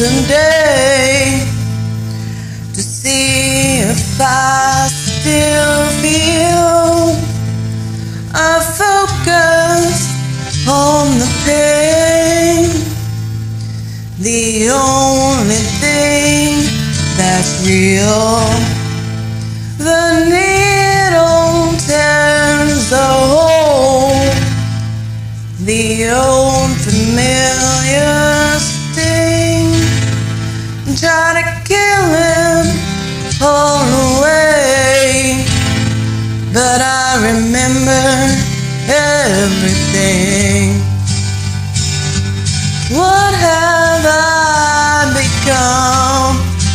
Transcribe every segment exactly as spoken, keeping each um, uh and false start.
today to see if I still feel a focus on the pain. The only thing that's real, the needle turns the hole, the old familiar sting. Try to kill him all away, but I remember everything. What have I become?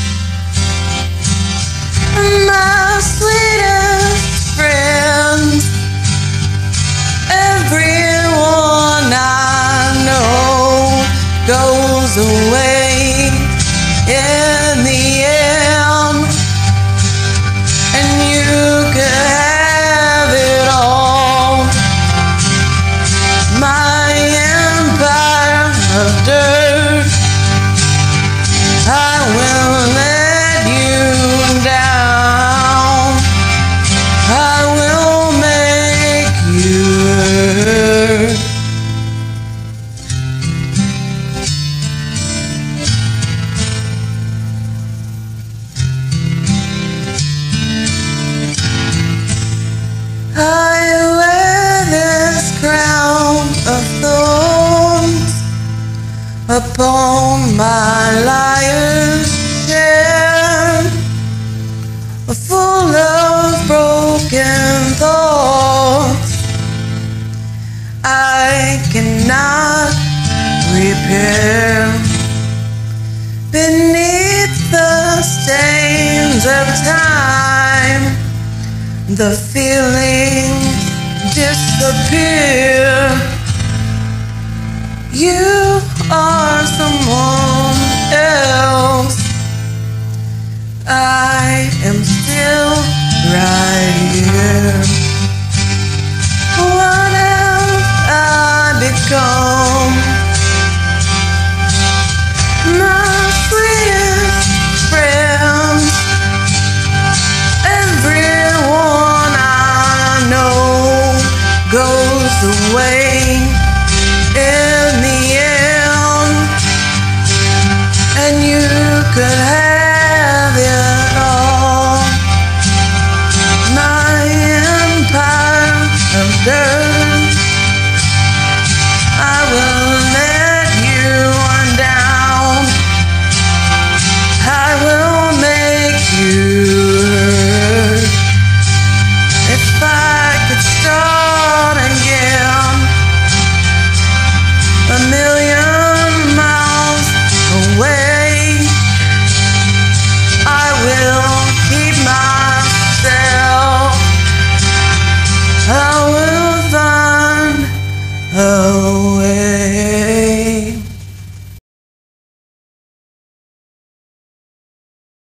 My sweetest friends, everyone I know goes away in the end, and you could have it all. My empire of dirt, I will let you down. I will make you hurt. I wear this crown of thorns upon my liar's chair, full of broken thoughts I cannot repair. Beneath the stains of time, the feelings disappear. You are someone else. I am still right here. What have I become?